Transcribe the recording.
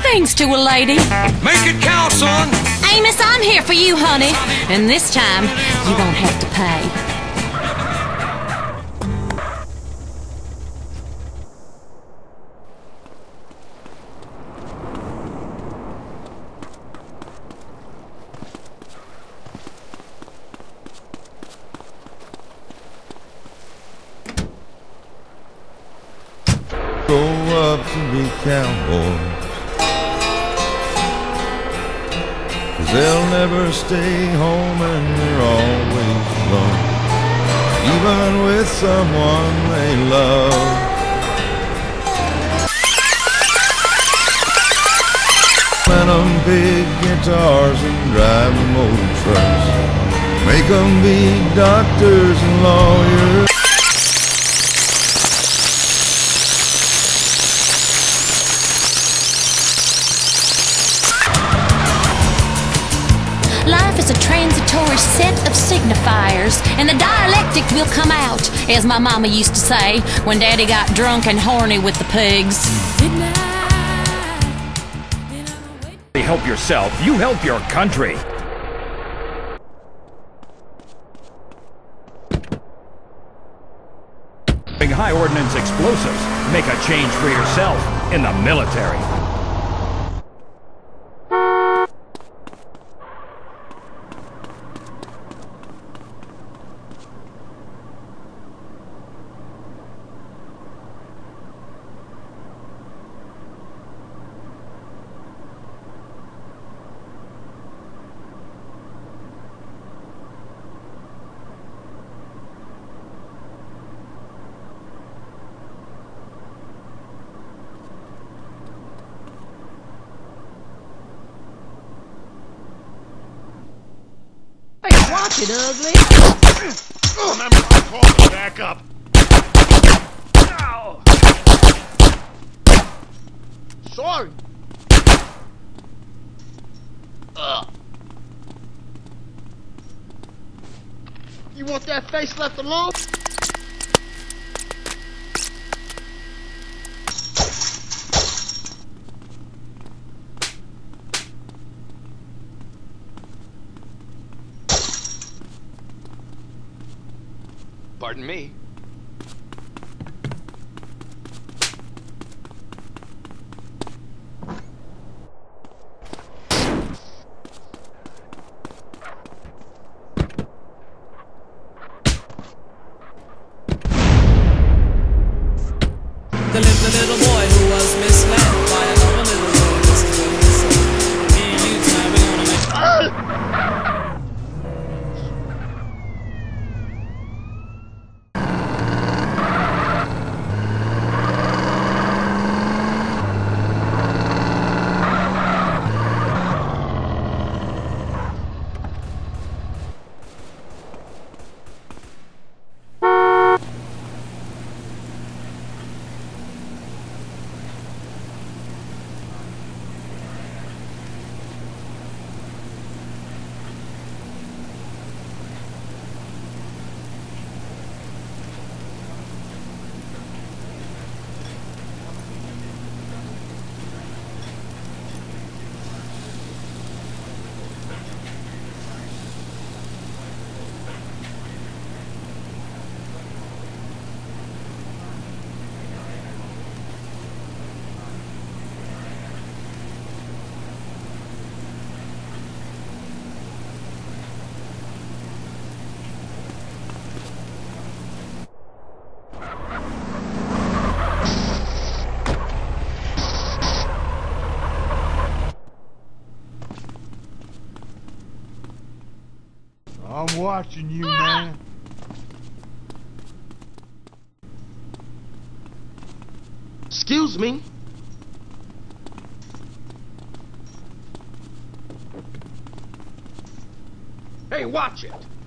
things to a lady. Make it count, son. Amos, I'm here for you, honey. And this time, you won't have to pay. Grow up to be cowboys, 'cause they'll never stay home and they're always alone, even with someone they love. Let 'em pick guitars and drive motor trucks, make 'em be doctors and lawyers. Life is a transitory set of signifiers, and the dialectic will come out, as my mama used to say when Daddy got drunk and horny with the pigs. Help yourself, you help your country. High ordnance explosives. Make a change for yourself in the military. Hey, watch it, ugly! Remember, I'll call you back up. Ow. Sorry. You want that face left alone? Pardon me. There lived a little boy who was misled by another little boy. Me and you tonight, we're gonna make... I'm watching you, man. Excuse me. Hey, watch it.